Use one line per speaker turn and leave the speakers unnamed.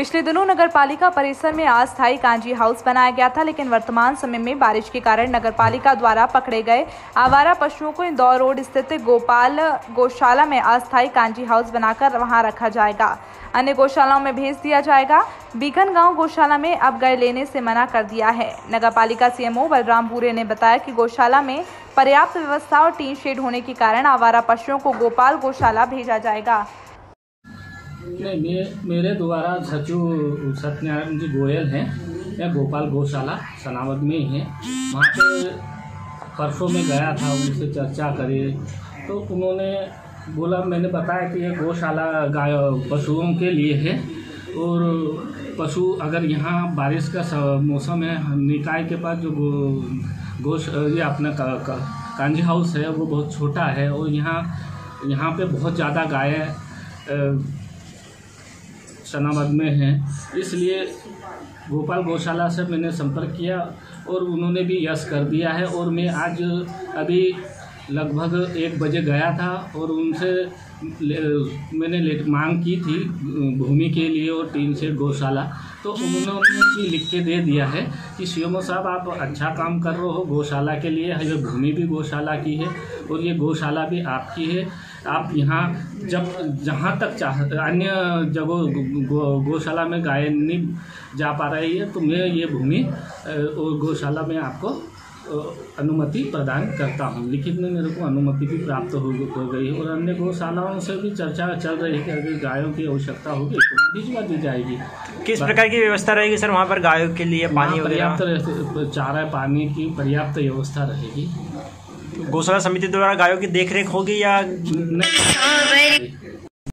पिछले दिनों नगरपालिका परिसर में अस्थायी कांजी हाउस बनाया गया था, लेकिन वर्तमान समय में बारिश के कारण नगरपालिका द्वारा पकड़े गए आवारा पशुओं को इंदौर रोड स्थित गोपाल गौशाला में अस्थायी कांजी हाउस बनाकर वहां रखा जाएगा। अन्य गौशालाओं में भेज दिया जाएगा। बीघन गांव गौशाला में अब गाय लेने से मना कर दिया है। नगरपालिका सीएमओ बलराम भूरे ने बताया कि गौशाला में पर्याप्त व्यवस्था और टीन शेड होने के कारण आवारा पशुओं को गोपाल गौशाला भेजा जाएगा।
नहीं, मेरे द्वारा सचिव सत्यनारायण जी गोयल हैं, यह गोपाल गौशाला सनावद में ही है। वहाँ पे परसों में गया था, उनसे चर्चा करे तो उन्होंने बोला, मैंने बताया कि यह गौशाला गाय पशुओं के लिए है और पशु अगर यहाँ बारिश का मौसम है, निकाय के पास जो ये अपना कांजी हाउस है वो बहुत छोटा है और यहाँ पे बहुत ज़्यादा गाय सनावद में हैं, इसलिए गोपाल गौशाला से मैंने संपर्क किया और उन्होंने भी यस कर दिया है। और मैं आज अभी लगभग 1 बजे गया था और उनसे मैंने मांग की थी भूमि के लिए और टीन शेड गौशाला, तो उन्होंने भी लिख के दे दिया है कि सीएमओ साहब आप अच्छा काम कर रहे हो, गौशाला के लिए ये भूमि भी गौशाला की है और ये गौशाला भी आपकी है। आप यहाँ जहाँ तक अन्य जगह गौशाला में गाय नहीं जा पा रही है तो मैं ये भूमि और गौशाला में आपको अनुमति प्रदान करता हूँ। लिखित में मेरे को अनुमति भी प्राप्त हो गई है और अन्य गौशालाओं से भी चर्चा चल रही है कि अगर गायों की आवश्यकता होगी तो भिजवा दी जाएगी।
किस प्रकार की व्यवस्था रहेगी सर वहाँ पर गायों के लिए? पानी
पर्याप्त चारा पानी की पर्याप्त व्यवस्था रहेगी।
गौशाला समिति द्वारा गायों की देखरेख होगी या नहीं?